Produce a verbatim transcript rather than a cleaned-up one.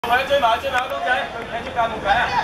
追埋追埋追埋，公仔，你出界冇計啊！